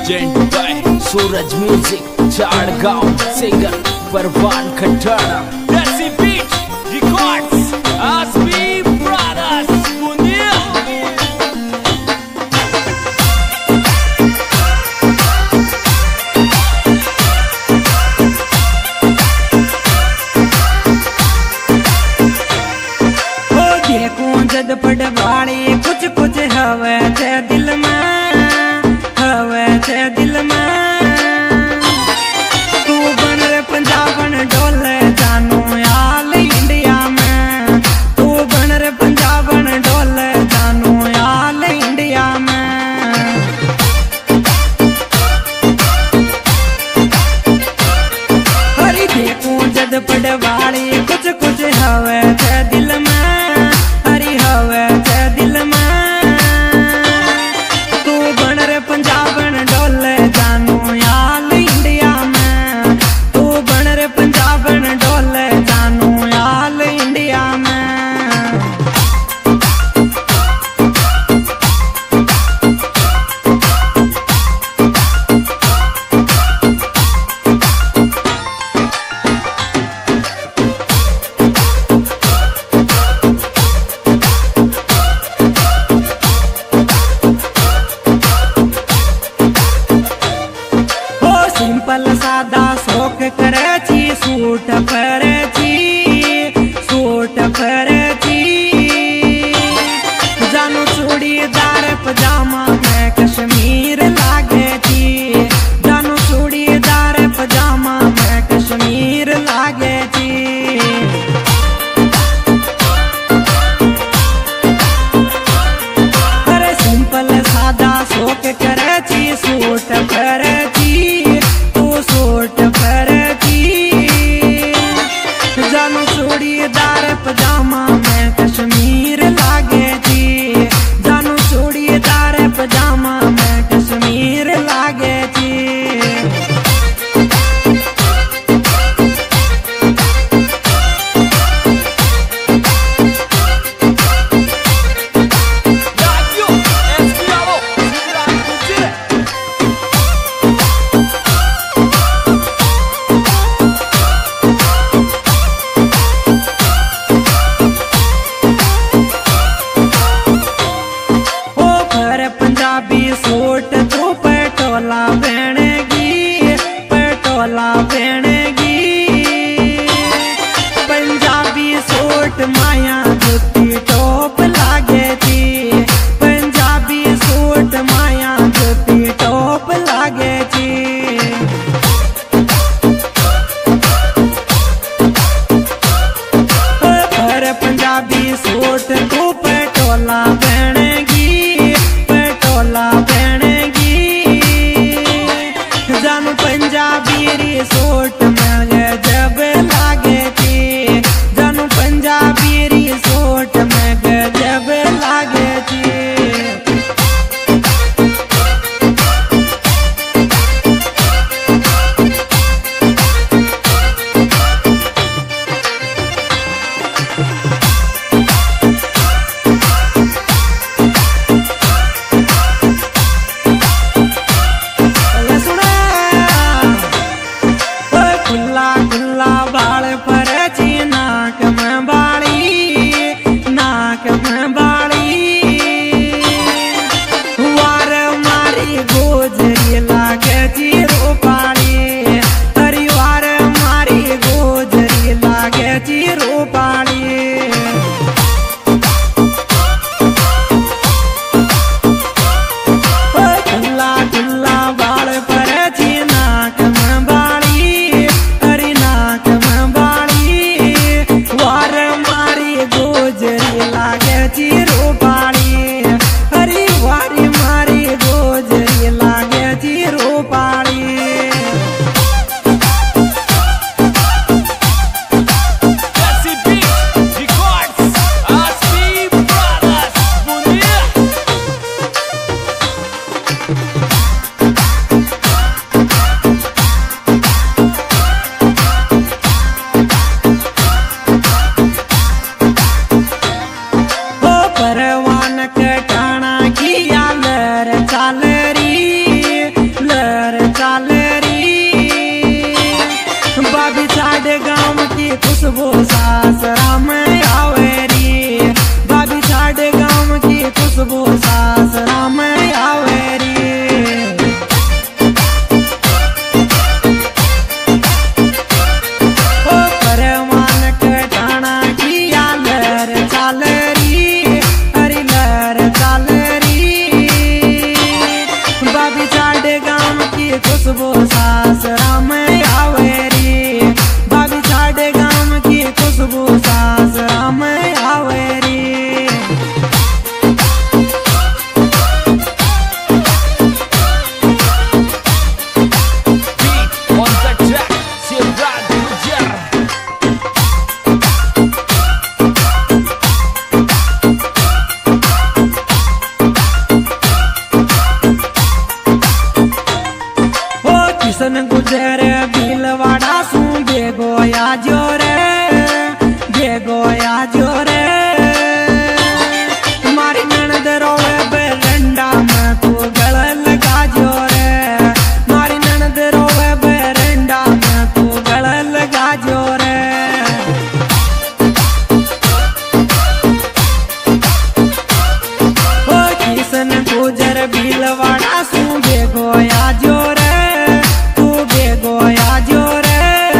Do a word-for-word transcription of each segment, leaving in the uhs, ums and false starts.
Present by Suraj music चाड़गांव singer परवान खट्टाड़ा देसी बीच रिकॉर्ड्स आसमी ब्रदर्स बुंदिया। ओ देखो जद पड़वाड़ी कुछ कुछ हवे ते दिल में हवे ते दिल में तू बन रे पंजाबन डोले जानो याल इंडिया में तू बन रे पंजाबन डोले जानो याल इंडिया में। हरी देखो जद पड़वाड़ी कुछ कुछ हवे ते दिल में हरी हवे ते दिल में तू बन रे पंजाबन डोले जानो याल इंडिया में तू बन रे पंजाबन डोले जानो याल इंडिया में। सिंपल सादा शौक करे छी सूट परे छी सूट परे छी जानो चूड़ीदार पजामा में कश्मीर लागे छी जानो चूड़ीदार पजामा में कश्मीर लागे छी। अरे सिंपल सादा शौक करे छी सूट परे सूट पहनती जानो चूड़ीदार पजामा में कश्मीर लागे थी जानो चूड़ीदार पजामा में कश्मीर लागे थी। पंजाबी सूट तो पटोला पहनेगी पटोला पहनेगी पंजाबी सूट माया जुती टॉप लागे थी पंजाबी सूट माया जुती टॉप लागे थी। पर पंजाबी सूट तो पटोला पहनेगी पहनेगी छाड़े गाँव की खुशबू सासरा में आवे री, भाभी छाड़े गाँव की खुशबू सासरा में आवे री। किसन गुजर भीलवाड़ा सू बेगोया जोरे, बेगोया जोरे। मारी ननद रोवे बेरंडा में तू गल लगा जोरे, मारी ननद रोवे बेरंडा में तू गल लगा जोरे। ओ किसन गुजर भीलवाड़ा सू बेगोया जोरे, गोया जोरे।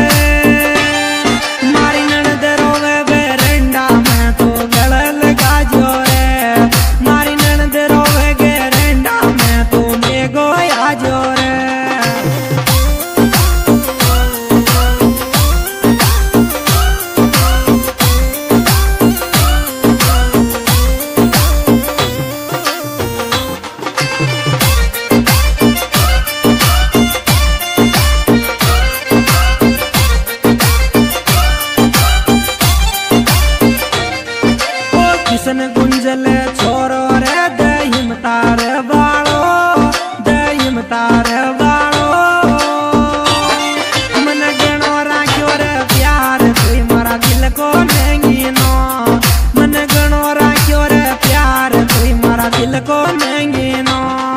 मारी ननद रोवे बेरंडा में तो गल लगा जोरे, मारी ननद रोवे बेरंडा में तो मैं गोया जोरे। किसन गुंजल छोरो रे दहिम तार बाड़ो, दहिम तार बाड़ो। मन गणो राख्यो रे प्यार तुई मारा दिल को नेंगीनो, मन गणो राख्यो रे प्यार तुई मारा दिल को नेंगीनो।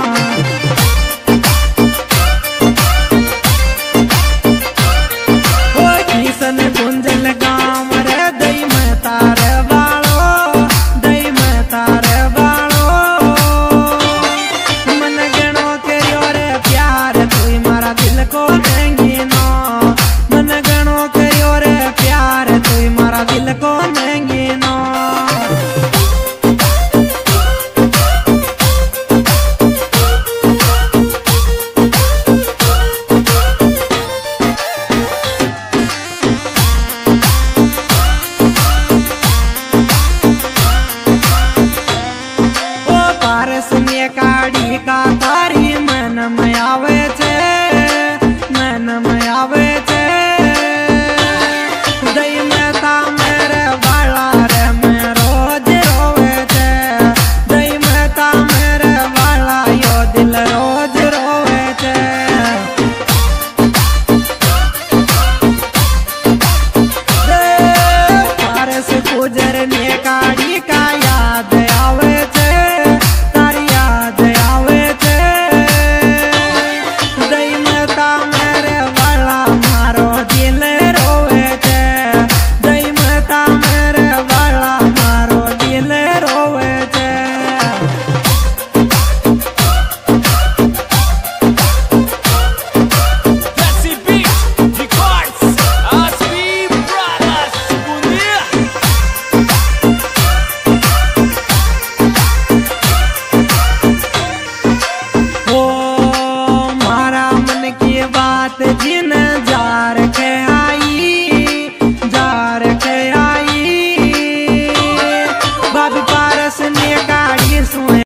ओ किसन गुंजल गाँव रे दहिम तार को नेंगीनो, मन गणो करियो रे प्यार तुई मारा दिल को नेंगीनो। ओ पारस में काढ़ी का तारी मन में आवे।